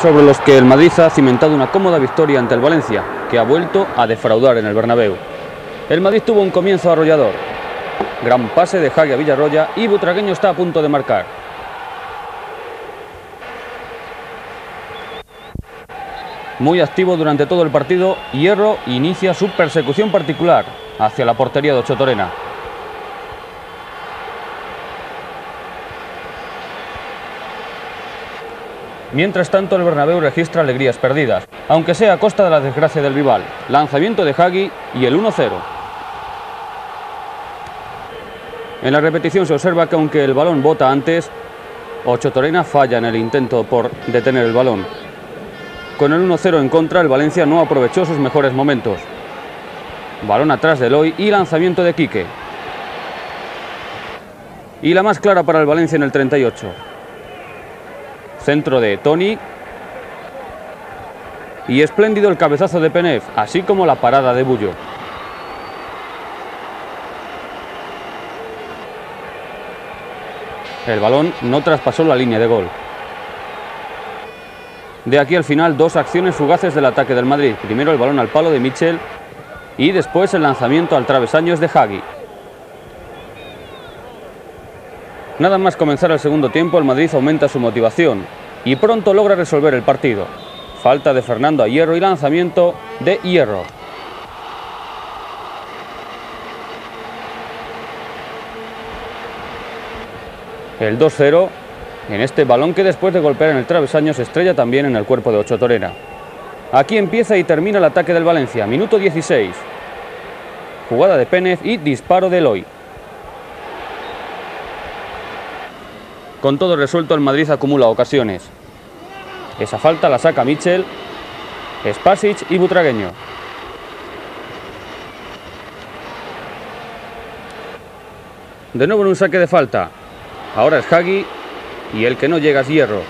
sobre los que el Madrid ha cimentado una cómoda victoria ante el Valencia, que ha vuelto a defraudar en el Bernabéu. El Madrid tuvo un comienzo arrollador. Gran pase de Hagi a Villarroya y Butragueño está a punto de marcar. Muy activo durante todo el partido, Hierro inicia su persecución particular hacia la portería de Ocho Torena. Mientras tanto, el Bernabéu registra alegrías perdidas, aunque sea a costa de la desgracia del rival. Lanzamiento de Hagi y el 1-0. En la repetición se observa que aunque el balón bota antes, Ocho Torena falla en el intento por detener el balón. Con el 1-0 en contra, el Valencia no aprovechó sus mejores momentos. Balón atrás de Eloy y lanzamiento de Quique. Y la más clara para el Valencia en el 38. Centro de Toni. Y espléndido el cabezazo de Penev, así como la parada de Bullo. El balón no traspasó la línea de gol. De aquí al final, dos acciones fugaces del ataque del Madrid. Primero el balón al palo de Mitchell y después el lanzamiento al travesaño de Hagi. Nada más comenzar el segundo tiempo, el Madrid aumenta su motivación y pronto logra resolver el partido. Falta de Fernando a Hierro y lanzamiento de Hierro. El 2-0 en este balón que después de golpear en el travesaño se estrella también en el cuerpo de Ocho Torena. Aquí empieza y termina el ataque del Valencia. Minuto 16. Jugada de Penev y disparo de Eloy. Con todo resuelto, el Madrid acumula ocasiones. Esa falta la saca Mitchell, Spasic y Butragueño. De nuevo en un saque de falta. Ahora es Hagi y el que no llega es Hierro.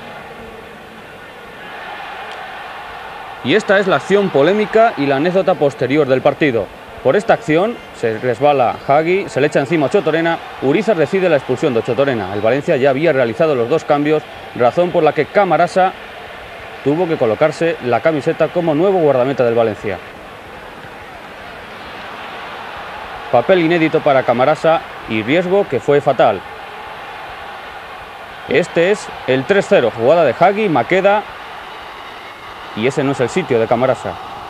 Y esta es la acción polémica y la anécdota posterior del partido. Por esta acción se resbala Hagi, se le echa encima a Ocho Torena. Urizar decide la expulsión de Ocho Torena. El Valencia ya había realizado los dos cambios, razón por la que Camarasa tuvo que colocarse la camiseta como nuevo guardameta del Valencia. Papel inédito para Camarasa y riesgo que fue fatal. Este es el 3-0, jugada de Hagi, Maqueda, y ese no es el sitio de Camarasa.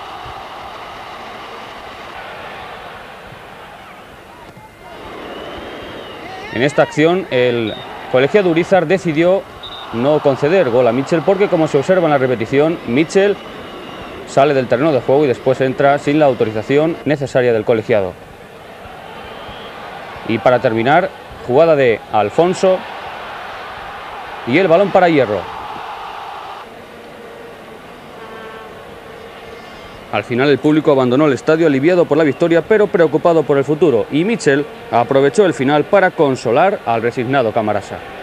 En esta acción el colegiado Urizar decidió no conceder gol a Mitchell porque, como se observa en la repetición, Mitchell sale del terreno de juego y después entra sin la autorización necesaria del colegiado. Y para terminar, jugada de Alfonso y el balón para Hierro. Al final el público abandonó el estadio aliviado por la victoria, pero preocupado por el futuro, y Mitchell aprovechó el final para consolar al resignado Camarasa.